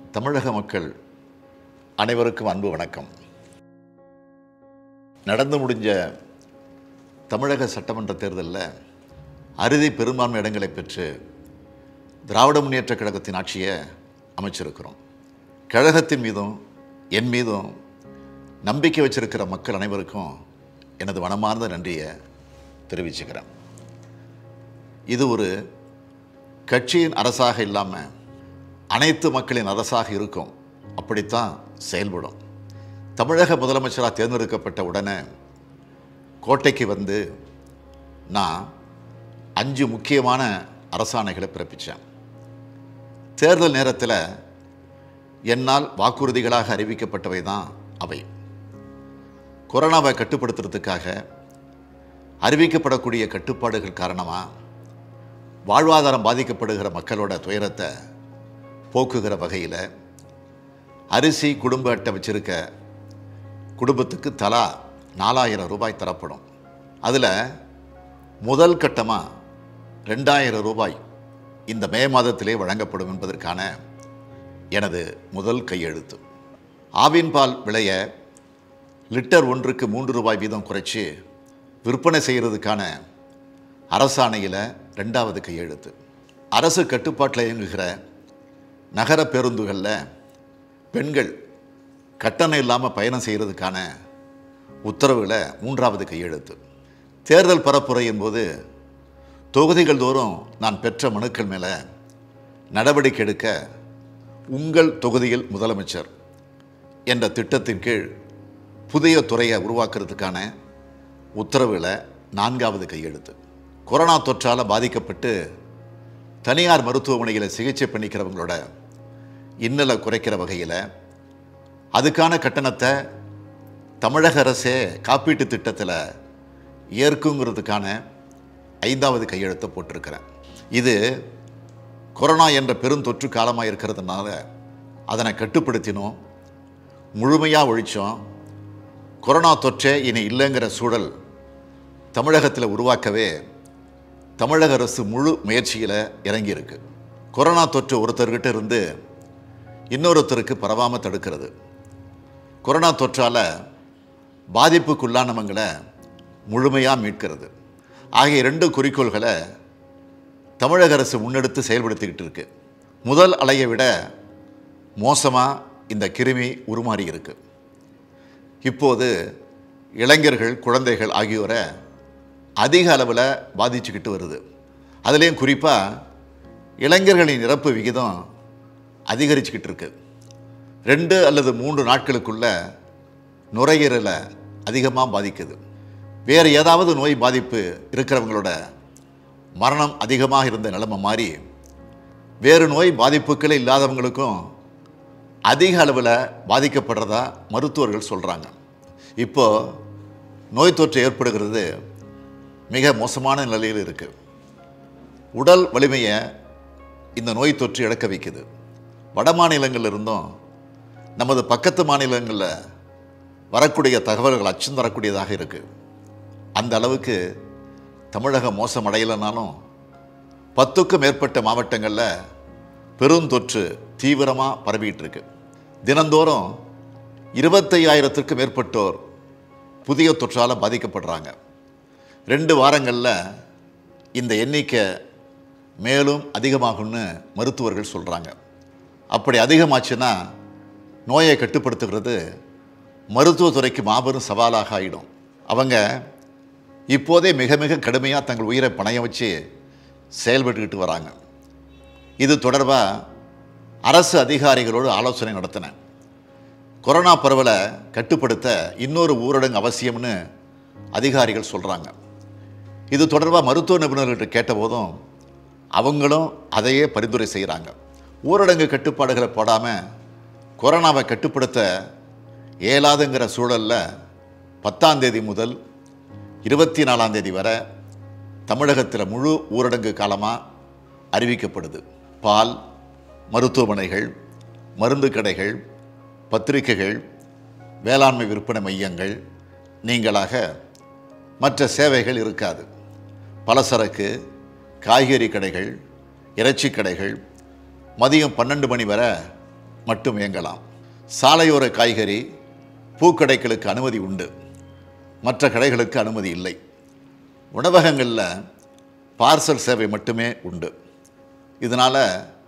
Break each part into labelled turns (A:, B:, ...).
A: தமிழக மக்கள் அனைவருக்கும் அன்பு வணக்கம். நடந்து முடிஞ்ச தமிழக சட்டமன்ற தேர்தலில் அறுதி பெரும்பான்மை இடங்களை பெற்று திராவிட முன்னேற்ற கழகத்தின் ஆட்சியை அமைச்சிருக்கிறோம். கழகத்தின் மீதும் என் மீதும் நம்பிக்கை வச்சிருக்கிற மக்கள் அனைவருக்கும் எனது மனமார்ந்த நன்றியை தெரிவிச்சுக்கிறேன். இது ஒரு கட்சியின் அரசாக இல்லாமல் அனைத்து மக்களின் அரசாக இருக்கும். அப்படித்தான் செயல்படும். தமிழக முதலமைச்சராக தேர்ந்தெடுக்கப்பட்ட உடனே கோட்டைக்கு வந்து நான் 5 முக்கியமான அரசாணைகளை பிறப்பித்தேன். தேர்தல் நேரத்தில் என்னால் வாக்குறுதிகளாக அறிவிக்கப்பட்டவை தான் அவை. கொரோனாவை கட்டுப்படுத்துறதுக்காக அறிவிக்கப்படக்கூடிய கட்டுப்பாடுகள் காரணமாக வாழ்வாதாரம் பாதிக்கப்படுகிற மக்களோட துயரத்தை போக்குகிற வகையில் அரிசி குடும்ப அட்டை வச்சிருக்க குடும்பத்துக்கு தலா 4000 ரூபாய் தரப்படும். அதில் முதல் கட்டமாக 2000 ரூபாய் இந்த மே மாதத்திலே வழங்கப்படும் என்பதற்கான எனது முதல் கையெழுத்து. ஆவின் பால் விலையை லிட்டர் ஒன்றுக்கு 3 ரூபாய் வீதம் குறைச்சி விற்பனை செய்கிறதுக்கான அரசாணையில் 2வது கையெழுத்து. அரசு கட்டுப்பாட்டில் இயங்குகிற நகர பேருந்துகளில் பெண்கள் கட்டணம் இல்லாமல் பயணம் செய்கிறதுக்கான உத்தரவில் 3வது கையெழுத்து. தேர்தல் பரப்புரையின் போது தொகுதிகள் தோறும் நான் பெற்ற மனுக்கள் மேலே நடவடிக்கை எடுக்க உங்கள் தொகுதியில் முதலமைச்சர் என்ற திட்டத்தின் கீழ் புதிய துறையை உருவாக்குறதுக்கான உத்தரவில் 4வது கையெழுத்து. கொரோனா தொற்றால் பாதிக்கப்பட்டு தனியார் மருத்துவமனையில் சிகிச்சை பண்ணிக்கிறவங்களோட இன்னலை குறைக்கிற வகையில் அதுக்கான கட்டணத்தை தமிழக அரசே காப்பீட்டு திட்டத்தில் ஏற்குங்கிறதுக்கான 5வது கையெழுத்தை போட்டிருக்கிறேன். இது கொரோனா என்ற பெருந்தொற்று காலமாக இருக்கிறதுனால அதனை கட்டுப்படுத்தினோம், முழுமையாக ஒழித்தோம். கொரோனா தொற்றே இனி இல்லைங்கிற சூழல் தமிழகத்தில் உருவாக்கவே தமிழக அரசு முழு முயற்சியில் இறங்கியிருக்கு. கொரோனா தொற்று ஒருத்தர்கிட்ட இருந்து இன்னொருத்தருக்கு பரவாமல் தடுக்கிறது, கொரோனா தொற்றால் பாதிப்புக்குள்ளானவங்களை முழுமையாக மீட்கிறது ஆகிய 2 குறிக்கோள்களை தமிழக அரசு முன்னெடுத்து செயல்படுத்திக்கிட்டு இருக்கு. முதல் அலையை விட மோசமாக இந்த கிருமி உருமாறி இருக்கு. இப்போது இளைஞர்கள், குழந்தைகள் ஆகியோரை அதிக அளவில் பாதிச்சுக்கிட்டு வருது. அதுலேயும் குறிப்பாக இளைஞர்களின் இறப்பு விகிதம் அதிகரிச்சுக்கிட்டு இருக்கு. 2 அல்லது 3 நாட்களுக்குள்ள நுரையீரலை அதிகமாக பாதிக்குது. வேறு ஏதாவது நோய் பாதிப்பு இருக்கிறவங்களோட மரணம் அதிகமாக இருந்த நிலைமை மாறி வேறு நோய் பாதிப்புகளே இல்லாதவங்களுக்கும் அதிக அளவில் பாதிக்கப்படுறதா மருத்துவர்கள் சொல்கிறாங்க. இப்போது நோய் தொற்று ஏற்படுகிறது மிக மோசமான நிலையில் இருக்குது. உடல் வலிமையை இந்த நோய் தொற்று இழக்க வைக்குது. வட மாநிலங்களில் இருந்தும் நமது பக்கத்து மாநிலங்களில் வரக்கூடிய தகவல்கள் அச்சம் தரக்கூடியதாக இருக்குது. அந்த அளவுக்கு தமிழகம் மோசம் அடையலைனாலும் 10க்கும் மேற்பட்ட மாவட்டங்களில் பெருந்தொற்று தீவிரமாக பரவிட்டு இருக்கு. தினந்தோறும் 25,000க்கும் மேற்பட்டோர் புதிய தொற்றால் பாதிக்கப்படுறாங்க. 2 வாரங்களில் இந்த எண்ணிக்கை மேலும் அதிகமாகும்னு மருத்துவர்கள் சொல்கிறாங்க. அப்படி அதிகமாச்சுன்னா நோயை கட்டுப்படுத்துகிறது மருத்துவத்துறைக்கு மாபெரும் சவாலாக ஆகிடும். அவங்க இப்போதே மிக மிக கடுமையாக தங்கள் உயிரை பணைய வச்சு செயல்பட்டுக்கிட்டு வராங்க. இது தொடர்பாக அரசு அதிகாரிகளோடு ஆலோசனை நடத்தினேன். கொரோனா பரவலை கட்டுப்படுத்த இன்னொரு ஊரடங்கு அவசியம்னு அதிகாரிகள் சொல்கிறாங்க. இது தொடர்பாக மருத்துவ நிபுணர்கள்ட்ட கேட்டபோதும் அவங்களும் அதையே பரிந்துரை செய்கிறாங்க. ஊரடங்கு கட்டுப்பாடுகளை போடாமல் கொரோனாவை கட்டுப்படுத்த இயலாதுங்கிற சூழலில் 10ஆம் தேதி முதல் 24ஆம் தேதி வரை தமிழகத்தில் முழு ஊரடங்கு காலமாக அறிவிக்கப்படுது. பால், மருத்துவமனைகள், மருந்து கடைகள், பத்திரிகைகள், வேளாண்மை விற்பனை மையங்கள் நீங்களாக மற்ற சேவைகள் இருக்காது. பலசரக்கு, காய்கறி கடைகள், இறைச்சி கடைகள் மதியம் 12 மணி வரை மட்டும் இயங்கலாம். சாலையோர காய்கறி பூக்கடைகளுக்கு அனுமதி உண்டு, மற்ற கடைகளுக்கு அனுமதி இல்லை. உணவகங்களில் பார்சல் சேவை மட்டுமே உண்டு. இதனால்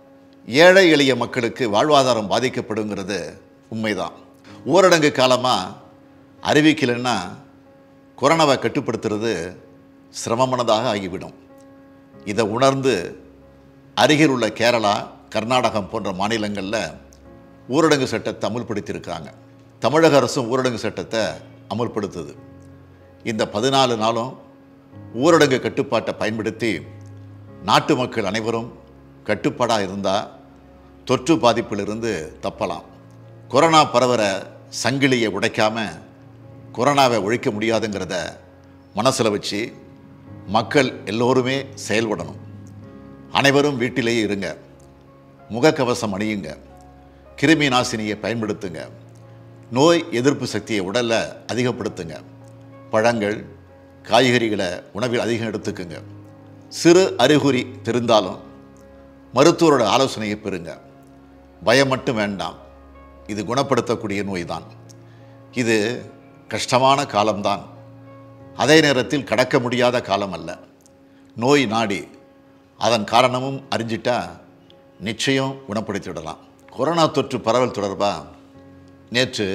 A: ஏழை எளிய மக்களுக்கு வாழ்வாதாரம் பாதிக்கப்படுங்கிறது உண்மைதான். ஊரடங்கு காலமாக அறிவிக்கலைன்னா கொரோனாவை கட்டுப்படுத்துறது சிரமமானதாக ஆகிவிடும். இதை உணர்ந்து அருகில் உள்ள கேரளா, கர்நாடகம் போன்ற மாநிலங்களில் ஊரடங்கு சட்டத்தை அமுல்படுத்தியிருக்காங்க. தமிழக அரசும் ஊரடங்கு சட்டத்தை அமுல்படுத்துது. இந்த 14 நாளும் ஊரடங்கு கட்டுப்பாட்டை பயன்படுத்தி நாட்டு மக்கள் அனைவரும் கட்டுப்பாடாக இருந்தால் தொற்று பாதிப்பிலிருந்து தப்பலாம். கொரோனா பரவற சங்கிலியை உடைக்காமல் கொரோனாவை ஒழிக்க முடியாதுங்கிறத மனசில் வச்சு மக்கள் எல்லோருமே செயல்படணும். அனைவரும் வீட்டிலேயே இருங்க, முகக்கவசம் அணியுங்க, கிருமி நாசினியை பயன்படுத்துங்க, நோய் எதிர்ப்பு சக்தியை உடலில் அதிகப்படுத்துங்க, பழங்கள் காய்கறிகளை உணவில் அதிகம் எடுத்துக்குங்க. சிறு அறிகுறி தெரிந்தாலும் மருத்துவரோட ஆலோசனையை பெறுங்க. பயம் மட்டும் வேண்டாம், இது குணப்படுத்தக்கூடிய நோய் தான். இது கஷ்டமான காலம்தான், அதே நேரத்தில் கடக்க முடியாத காலம் அல்ல. நோய் நாடி அதன் காரணமும் அறிஞ்சிட்டா நிச்சயம் குணப்படுத்திவிடலாம். கொரோனா தொற்று பரவல் தொடர்பாக நேற்று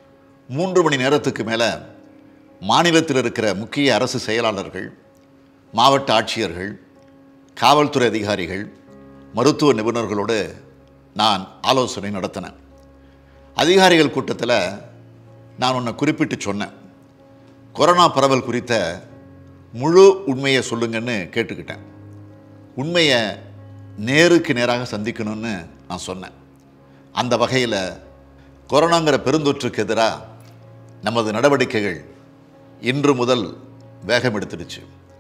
A: 3 மணி நேரத்துக்கு மேலே மாநிலத்தில் இருக்கிற முக்கிய அரசு செயலாளர்கள், மாவட்ட ஆட்சியர்கள், காவல்துறை அதிகாரிகள், மருத்துவ நிபுணர்களோடு நான் ஆலோசனை நடத்தினேன். அதிகாரிகள் கூட்டத்தில் நான் ஒன்றை குறிப்பிட்டு சொன்னேன். கொரோனா பரவல் குறித்த முழு உண்மையை சொல்லுங்கன்னு கேட்டுக்கிட்டேன். உண்மையை நேருக்கு நேராக சந்திக்கணும்னு நான் சொன்னேன். அந்த வகையில் கொரோனாங்கிற பெருந்தொற்றுக்கு எதிராக நமது நடவடிக்கைகள் இன்று முதல் வேகம் எடுத்துடுச்சு.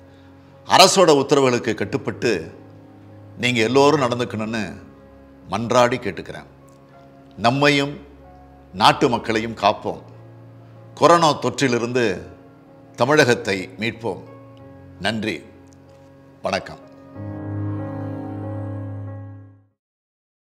A: அரசோட உத்தரவுகளுக்கு கட்டுப்பட்டு நீங்கள் எல்லோரும் நடந்துக்கணும்னு மன்றாடி கேட்டுக்கிறேன். நம்மையும் நாட்டு மக்களையும் காப்போம். கொரோனா தொற்றிலிருந்து தமிழகத்தை மீட்போம். நன்றி, வணக்கம்.